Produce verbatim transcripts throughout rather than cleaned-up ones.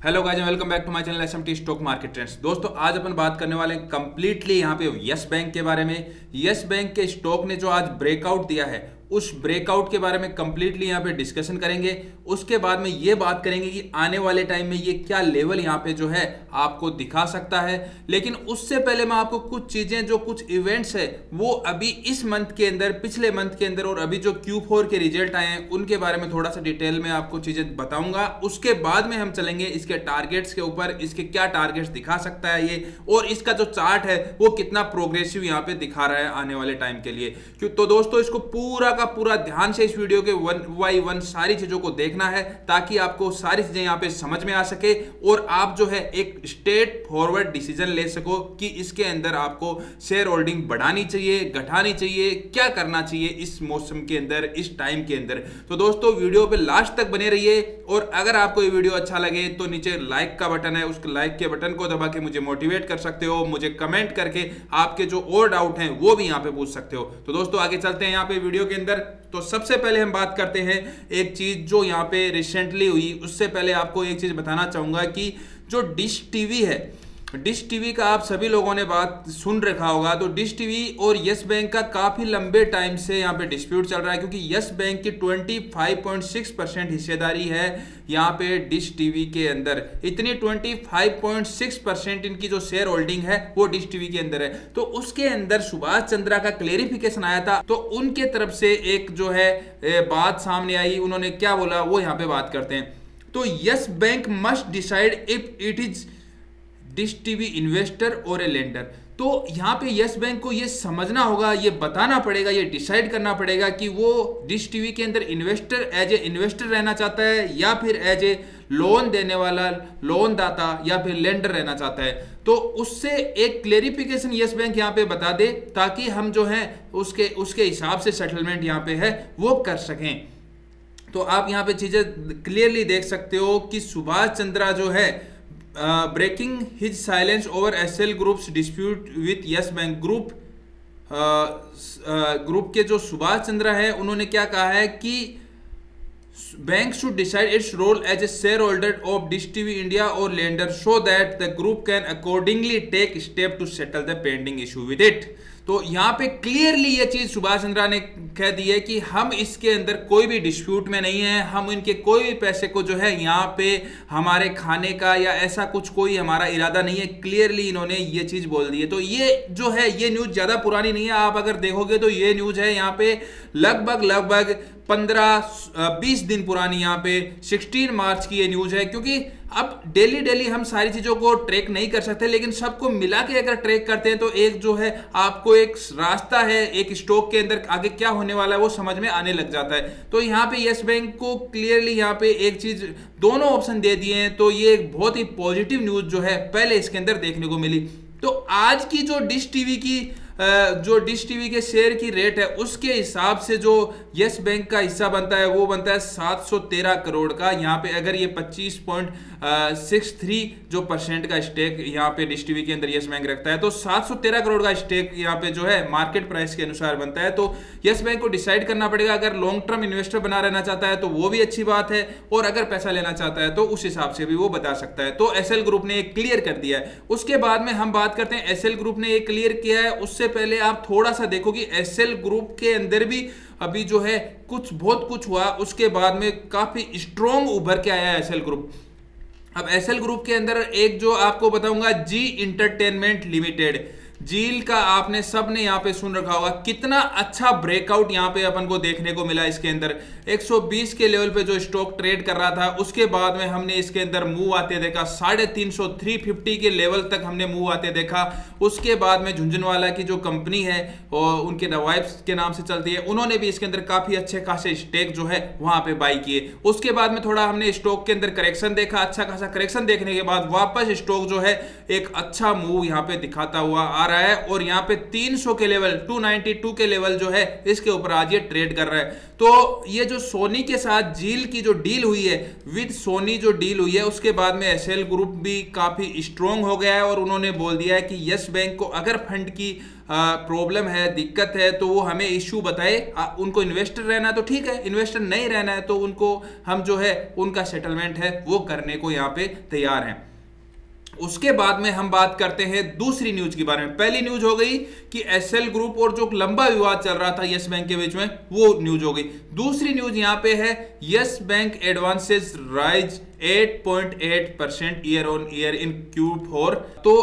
Hello guys, welcome back to my channel SMT stock market trends. दोस्तों आज अपन बात करने वाले हैं कंप्लीटली यहाँ पे यस बैंक के बारे में। यस बैंक के स्टॉक ने जो आज ब्रेकआउट दिया है उस ब्रेकआउट के बारे में कंप्लीटली यहाँ पे डिस्कशन करेंगे। उसके बाद में ये बात करेंगे कि आने वाले टाइम में ये क्या लेवल यहाँ पे जो है आपको दिखा सकता है। लेकिन उससे पहले मैं आपको कुछ चीजें, जो कुछ इवेंट्स है वो अभी इस मंथ के अंदर, पिछले मंथ के अंदर और अभी जो क्यू फोर के रिजल्ट आए हैं उनके बारे में थोड़ा सा डिटेल में आपको चीजें बताऊंगा। उसके बाद में हम चलेंगे इसके टारगेट्स के ऊपर, इसके क्या टारगेट्स दिखा सकता है ये, और इसका जो चार्ट है वो कितना प्रोग्रेसिव यहाँ पे दिखा रहा है आने वाले टाइम के लिए। क्यों तो दोस्तों इसको पूरा का पूरा ध्यान से इस वीडियो के वन बाई वन सारी चीजों को देखना है ताकि आपको सारी चीजें यहां पे समझ में आ सके और आप जो है एक स्ट्रेट फॉरवर्ड डिसीजन ले सको कि इसके अंदर आपको शेयर होल्डिंग बढ़ानी चाहिए, घटानी चाहिए, क्या करना चाहिए इस मौसम के अंदर, इस टाइम के अंदर। तो दोस्तों वीडियो पे लास्ट तक बने रहिए और अगर आपको ये वीडियो अच्छा लगे तो नीचे लाइक का बटन है, उस लाइक के बटन को दबा के मुझे मोटिवेट कर सकते हो। मुझे कमेंट करके आपके जो और डाउट हैं वो भी यहां पे पूछ सकते हो। तो दोस्तों आगे चलते हैं यहाँ पे वीडियो के अंदर। तो सबसे पहले हम बात करते हैं एक चीज जो यहाँ पे रिसेंटली हुई। उससे पहले आपको एक चीज बताना चाहूंगा कि जो डिश टीवी है, डिश टीवी का आप सभी लोगों ने बात सुन रखा होगा। तो डिश टीवी और यस बैंक का काफी लंबे टाइम से यहाँ पे डिस्प्यूट चल रहा है क्योंकि यस बैंक की पच्चीस पॉइंट छह परसेंट हिस्सेदारी है यहाँ पे डिश टीवी के अंदर। इतनी पच्चीस पॉइंट छह परसेंट इनकी जो शेयर होल्डिंग है वो डिश टीवी के अंदर है। तो उसके अंदर सुभाष चंद्रा का क्लेरिफिकेशन आया था, तो उनके तरफ से एक जो है बात सामने आई। उन्होंने क्या बोला वो यहाँ पे बात करते हैं। तो Yes Bank must decide if it is Dish TV investor और ए लेंडर। तो यहाँ पे यस बैंक को ये समझना होगा, ये बताना पड़ेगा, ये डिसाइड करना पड़ेगा कि वो डिश टीवी के अंदर इन्वेस्टर, एज ए इन्वेस्टर रहना चाहता है या फिर एज ए लोन देने वाला, लोन दाता या फिर लेंडर रहना चाहता है। तो उससे एक क्लेरिफिकेशन यस बैंक यहाँ पे बता दे ताकि हम जो है उसके उसके हिसाब से सेटलमेंट यहाँ पे है वो कर सकें। तो आप यहाँ पे चीजें क्लियरली देख सकते हो कि सुभाष चंद्रा जो है breaking his silence over Essel groups dispute with Yes Bank group. Group के जो सुभाष चंद्रा है उन्होंने क्या कहा है कि bank should decide its role as a share holder of Dish TV India और lender so that the group can accordingly take step to settle the pending issue with it. तो यहाँ पे क्लियरली ये चीज सुभाष चंद्रा ने कह दी है कि हम इसके अंदर कोई भी डिस्प्यूट में नहीं है, हम इनके कोई भी पैसे को जो है यहाँ पे हमारे खाने का या ऐसा कुछ कोई हमारा इरादा नहीं है। क्लियरली इन्होंने ये चीज बोल दी है। तो ये जो है ये न्यूज ज्यादा पुरानी नहीं है, आप अगर देखोगे तो ये न्यूज है यहाँ पे लगभग लगभग पंद्रह बीस दिन पुरानी, यहाँ पे सोलह मार्च की ये न्यूज है। क्योंकि अब डेली डेली हम सारी चीजों को ट्रैक नहीं कर सकते, लेकिन सबको मिला के अगर ट्रैक करते हैं तो एक जो है आपको एक रास्ता है, एक स्टॉक के अंदर आगे क्या होने वाला है वो समझ में आने लग जाता है। तो यहाँ पे यस बैंक को क्लियरली यहाँ पे एक चीज, दोनों ऑप्शन दे दिए हैं। तो ये एक बहुत ही पॉजिटिव न्यूज जो है पहले इसके अंदर देखने को मिली। तो आज की जो डिश टीवी की जो डिश टीवी के शेयर की रेट है उसके हिसाब से जो यस बैंक का हिस्सा बनता है वो बनता है सात सौ तेरह करोड़ का। यहाँ पे अगर ये पच्चीस पॉइंट सिक्स थ्री जो परसेंट का स्टेक यहाँ पे डिश टीवी के अंदर यस बैंक रखता है, तो सात सौ तेरह करोड़ का स्टेक यहाँ पे जो है मार्केट प्राइस के अनुसार बनता है। तो यस बैंक को डिसाइड करना पड़ेगा, अगर लॉन्ग टर्म इन्वेस्टर बना रहना चाहता है तो वो भी अच्छी बात है, और अगर पैसा लेना चाहता है तो उस हिसाब से भी वो बता सकता है। तो एसएल ग्रुप ने एक क्लियर कर दिया है। उसके बाद में हम बात करते हैं एसएल ग्रुप ने एक क्लियर किया है। उससे पहले आप थोड़ा सा देखो कि एसएल ग्रुप के अंदर भी अभी जो है कुछ बहुत कुछ हुआ, उसके बाद में काफी स्ट्रॉन्ग उभर के आया है एसएल ग्रुप। अब एसएल ग्रुप के अंदर एक जो आपको बताऊंगा, जी इंटरटेनमेंट लिमिटेड, जील का आपने सबने यहाँ पे सुन रखा होगा। कितना अच्छा ब्रेकआउट यहाँ पे अपन को देखने को मिला। इसके अंदर एक सौ बीस के लेवल पे जो स्टॉक ट्रेड कर रहा था, उसके बाद में हमने इसके अंदर मूव आते देखा, साढ़े तीन सौ थ्री फिफ्टी के लेवल तक हमने मूव आते देखा। उसके बाद में झुंझुनवाला की जो कंपनी है और उनके नवाइब्स के नाम से चलती है, उन्होंने भी इसके अंदर काफी अच्छे खासे स्टेक जो है वहां पे बाई किए। उसके बाद में थोड़ा हमने स्टॉक के अंदर करेक्शन देखा, अच्छा खासा करेक्शन देखने के बाद वापस स्टॉक जो है एक अच्छा मूव यहाँ पे दिखाता हुआ आ रहा है और यहाँ पे तीन सौ के लेवल दो सौ बानवे के लेवल जो है इसके ऊपर आज ये ट्रेड कर रहा है। तो ये जो सोनी के साथ जील की जो डील हुई है, विद सोनी जो डील हुई है, उसके बाद में एसएल ग्रुप भी काफी स्ट्रॉन्ग हो गया है और उन्होंने बोल दिया है कि यस बैंक को अगर फंड की प्रॉब्लम है, दिक्कत है, तो वो हमें इश्यू बताए। आ, उनको इन्वेस्टर रहना है तो ठीक है, इन्वेस्टर नहीं रहना है तो उनको हम जो है उनका सेटलमेंट है वो करने को यहाँ पे तैयार हैं। उसके बाद में हम बात करते हैं दूसरी न्यूज के बारे में। पहली न्यूज हो गई कि एसएल ग्रुप और जो लंबा विवाद चल रहा था यस बैंक के बीच में, वो न्यूज हो गई। दूसरी न्यूज यहां पे है यस बैंक एडवांसेस राइज आठ पॉइंट आठ percent year on year in Q four. तो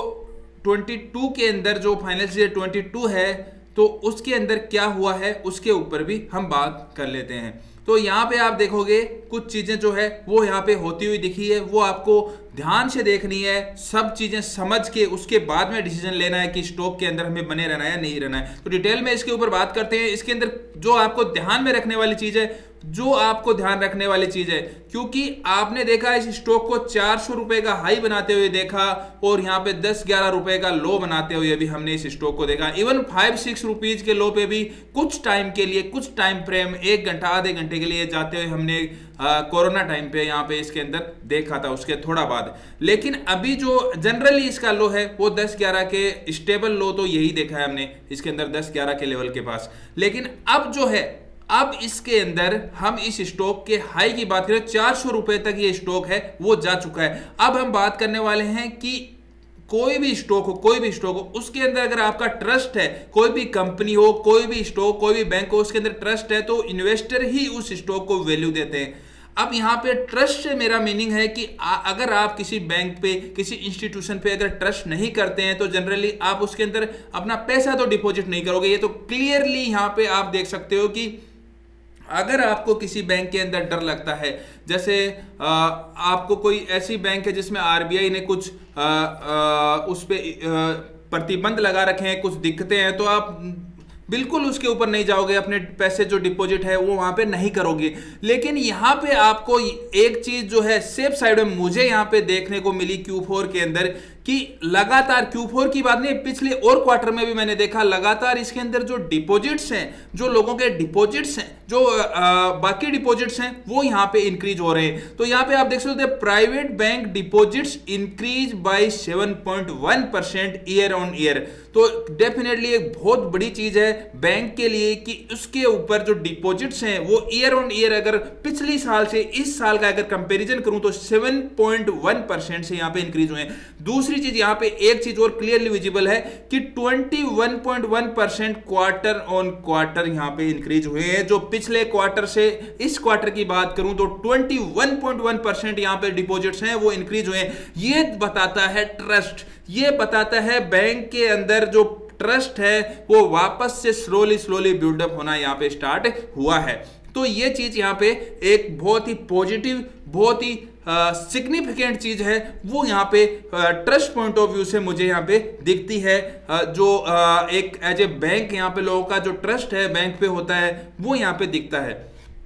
बाईस के अंदर जो फाइनेंशियल ईयर बाईस है तो उसके अंदर क्या हुआ है उसके ऊपर भी हम बात कर लेते हैं। तो यहाँ पे आप देखोगे कुछ चीजें जो है वो यहाँ पे होती हुई दिखी है, वो आपको ध्यान से देखनी है, सब चीजें समझ के उसके बाद में डिसीजन लेना है कि स्टॉक के अंदर हमें बने रहना है या नहीं रहना है। तो डिटेल में इसके ऊपर बात करते हैं। इसके अंदर जो आपको ध्यान में रखने वाली चीज है, जो आपको ध्यान रखने वाली चीज है, क्योंकि आपने देखा इस स्टॉक को चार सौ रुपए का हाई बनाते हुए देखा और यहाँ पे दस ग्यारह रुपए का लो बनाते हुए भी हमने इस स्टॉक को देखा। इवन फाइव सिक्स रुपीज के लो पे भी कुछ टाइम के लिए, कुछ टाइम फ्रेम, एक घंटा आधे घंटे के लिए जाते हुए हमने कोरोना टाइम पे यहाँ पे इसके अंदर देखा था, उसके थोड़ा बाद। लेकिन अभी जो जनरली इसका लो है वो दस ग्यारह के स्टेबल लो तो यही देखा है हमने इसके अंदर दस ग्यारह के लेवल के पास। लेकिन अब जो है, अब इसके अंदर हम इस स्टॉक के हाई की बात करें, चार सौ रुपए तक ये स्टॉक है वो जा चुका है। अब हम बात करने वाले हैं कि कोई भी स्टॉक हो, कोई भी स्टॉक हो, उसके अंदर अगर आपका ट्रस्ट है, कोई भी कंपनी हो, कोई भी स्टॉक, कोई भी बैंक हो, उसके अंदर ट्रस्ट है तो इन्वेस्टर ही उस स्टॉक को वैल्यू देते हैं। अब यहां पे ट्रस्ट से मेरा मीनिंग है कि आ, अगर आप किसी बैंक पे, किसी इंस्टीट्यूशन पे अगर ट्रस्ट नहीं करते हैं तो जनरली आप उसके अंदर अपना पैसा तो डिपॉजिट नहीं करोगे। ये तो क्लियरली यहां पे आप देख सकते हो कि अगर आपको किसी बैंक के अंदर डर लगता है, जैसे आ, आपको कोई ऐसी बैंक है जिसमें आरबीआई ने कुछ आ, आ, उस पे प्रतिबंध लगा रखे हैं, कुछ दिक्कतें हैं, तो आप बिल्कुल उसके ऊपर नहीं जाओगे, अपने पैसे जो डिपॉजिट है वो वहां पे नहीं करोगे। लेकिन यहाँ पे आपको एक चीज जो है सेफ साइड में मुझे यहाँ पे देखने को मिली क्यू फोर के अंदर कि लगातार क्यू फोर की बात नहीं, पिछले और क्वार्टर में भी मैंने देखा लगातार इसके अंदर जो डिपॉजिट्स हैं, जो लोगों के डिपॉजिट्स हैं, जो आ, बाकी डिपॉजिट्स हैं वो यहाँ पे इंक्रीज हो रहे हैं। तो यहाँ पे आप देख सकते हैं private bank deposits increase by seven point one percent year on year. तो डेफिनेटली एक बहुत बड़ी चीज है बैंक के लिए कि उसके ऊपर जो डिपॉजिट्स हैं वो ईयर ऑन ईयर अगर पिछली साल से इस साल का अगर कंपैरिजन करूं तो सेवन पॉइंट वन परसेंट से यहां पे इंक्रीज हुए हैं। दूसरी चीज यहां पे एक चीज और क्लियरली विजिबल है कि इक्कीस point one percent quarter on quarter यहां पे इंक्रीज हुए हैं। जो पिछले क्वार्टर से इस क्वार्टर की बात करूं तो इक्कीस पॉइंट वन परसेंट यहां पे डिपॉजिट्स हैं वो इंक्रीज हुए हैं। ये बताता है ट्रस्ट, ये बताता है बैंक के अंदर जो ट्रस्ट है वो वापस से स्लोली स्लोली बिल्डअप होना यहाँ पे स्टार्ट हुआ है। तो ये चीज यहाँ पे एक बहुत ही पॉजिटिव, बहुत ही सिग्निफिकेंट uh, चीज है वो यहाँ पे ट्रस्ट पॉइंट ऑफ व्यू से मुझे यहाँ पे दिखती है। uh, जो uh, एक एज ए बैंक यहाँ पे लोगों का जो ट्रस्ट है बैंक पे होता है वो यहाँ पे दिखता है।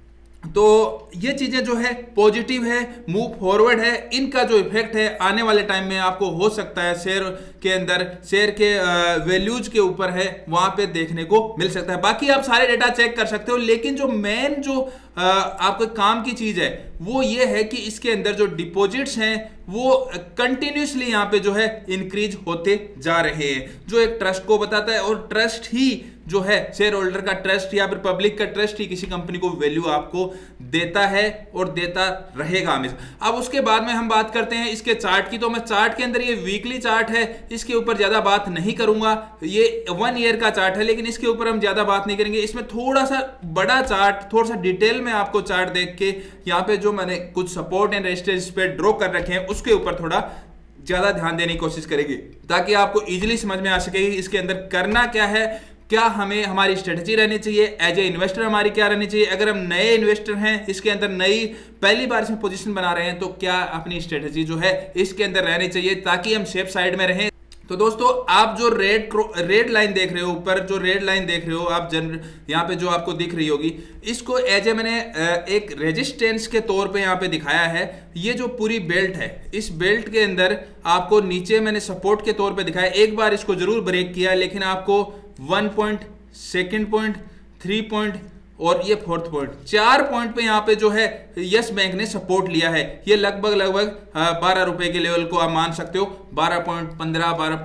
तो ये चीजें जो है पॉजिटिव है, मूव फॉरवर्ड है। इनका जो इफेक्ट है आने वाले टाइम में आपको हो सकता है शेयर के अंदर, शेयर के वैल्यूज के ऊपर है वहां पे देखने को मिल सकता है। बाकी आप सारे डेटा चेक कर सकते हो, लेकिन जो मेन जो आपके काम की चीज है वो ये है कि इसके अंदर जो डिपॉजिट्स हैं वो कंटिन्यूसली यहाँ पे जो है इंक्रीज होते जा रहे हैं, जो एक ट्रस्ट को बताता है। और ट्रस्ट ही जो है शेयर होल्डर का ट्रस्ट या फिर पब्लिक का ट्रस्ट ही किसी कंपनी को वैल्यू आपको देता है और देता रहेगा हमेशा। अब उसके बाद में हम बात करते हैं इसके चार्ट की। तो मैं चार्ट के अंदर, ये वीकली चार्ट है, इसके ऊपर ज्यादा बात नहीं करूंगा। ये वन ईयर का चार्ट है लेकिन इसके ऊपर हम ज्यादा बात नहीं करेंगे। इसमें थोड़ा सा बड़ा चार्ट, थोड़ा सा डिटेल में आपको चार्ट देख के यहाँ पे जो मैंने कुछ सपोर्ट एंड रेजिस्टेंस पे ड्रॉ कर रखे हैं उसके ऊपर थोड़ा ज्यादा ध्यान देने की कोशिश करेंगे ताकि आपको इजीली समझ में आ सके इसके अंदर करना क्या है, क्या हमें हमारी स्ट्रेटजी रहनी चाहिए, एज ए इन्वेस्टर हमारी क्या रहनी चाहिए। अगर हम नए इन्वेस्टर हैं, इसके अंदर नई पहली बार इसमें पोजीशन बना रहे हैं, तो क्या अपनी स्ट्रेटजी जो है इसके अंदर रहनी चाहिए ताकि हम सेफ साइड में रहें। तो दोस्तों आप जो रेड रेड लाइन देख रहे हो, ऊपर जो रेड लाइन देख रहे हो आप, जन यहाँ पे जो आपको दिख रही होगी, इसको एज ए मैंने एक रेजिस्टेंस के तौर पे यहाँ पे दिखाया है। ये जो पूरी बेल्ट है, इस बेल्ट के अंदर आपको नीचे मैंने सपोर्ट के तौर पे दिखाया। एक बार इसको जरूर ब्रेक किया, लेकिन आपको one point, second point, three point और ये फोर्थ पॉइंट, चार पॉइंट पे यहाँ पे जो है यस बैंक ने सपोर्ट लिया है। ये लगभग लगभग बारह रुपए के लेवल को आप मान सकते हो, बारह पॉइंट पंद्रह, बारह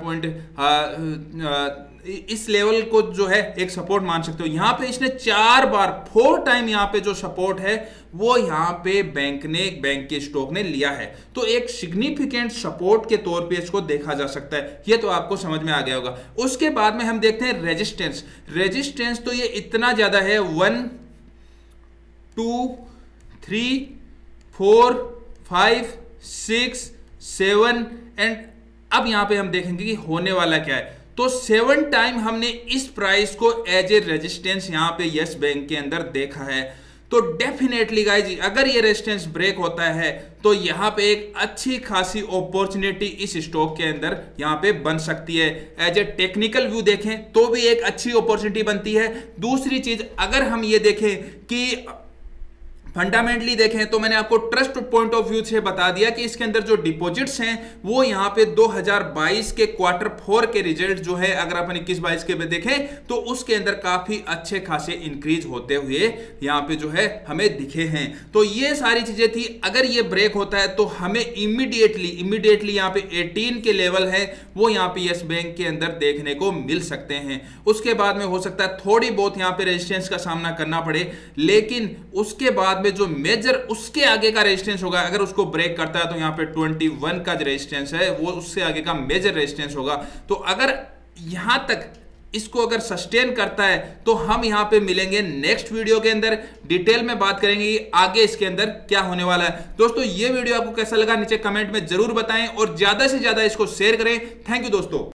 पॉइंट इस लेवल को जो है एक सपोर्ट मान सकते हो। यहाँ पे इसने चार बार, फोर टाइम यहाँ पे जो सपोर्ट है वो यहाँ पे बैंक ने, बैंक के स्टॉक ने लिया है। तो एक सिग्निफिकेंट सपोर्ट के तौर पे इसको देखा जा सकता है। ये तो आपको समझ में आ गया होगा। उसके बाद में हम देखते हैं रेजिस्टेंस। रेजिस्टेंस तो ये इतना ज्यादा है, one two three four five six seven and अब यहां पे हम देखेंगे कि होने वाला क्या है। तो सेवन टाइम हमने इस प्राइस को एज ए रेजिस्टेंस यहां पे यस बैंक के अंदर देखा है। तो डेफिनेटली गाइज, अगर ये रेजिस्टेंस ब्रेक होता है तो यहां पे एक अच्छी खासी अपॉर्चुनिटी इस स्टॉक के अंदर यहां पे बन सकती है। एज ए टेक्निकल व्यू देखें तो भी एक अच्छी अपॉर्चुनिटी बनती है। दूसरी चीज, अगर हम ये देखें कि फंडामेंटली देखें तो मैंने आपको ट्रस्ट पॉइंट ऑफ व्यू से बता दिया कि इसके अंदर जो डिपॉजिट्स हैं वो यहाँ पे दो हज़ार बाईस के क्वार्टर फोर के रिजल्ट जो है, अगर अपन इक्कीस बाईस के पे देखें तो उसके अंदर काफी अच्छे खासे इंक्रीज होते हुए यहाँ पे जो है हमें दिखे हैं। तो ये सारी चीजें थी। अगर ये ब्रेक होता है तो हमें इमीडिएटली इमीडिएटली यहाँ पे अठारह के लेवल है वो यहाँ पे यस बैंक के अंदर देखने को मिल सकते हैं। उसके बाद में हो सकता है थोड़ी बहुत यहाँ पे रेजिस्टेंस का सामना करना पड़े, लेकिन उसके बाद में जो मेजर उसके आगे का रेजिस्टेंस होगा, अगर उसको ब्रेक करता है तो यहां पे इक्कीस का जो रेजिस्टेंस है वो उससे आगे का मेजर रेजिस्टेंस होगा। तो अगर यहां तक इसको अगर सस्टेन करता है तो हम यहां पे मिलेंगे नेक्स्ट वीडियो के अंदर, डिटेल में बात करेंगे कि आगे इसके अंदर क्या होने वाला है। दोस्तों ये वीडियो आपको कैसा लगा नीचे कमेंट में जरूर बताएं और ज्यादा से ज्यादा इसको शेयर करें। थैंक यू दोस्तों।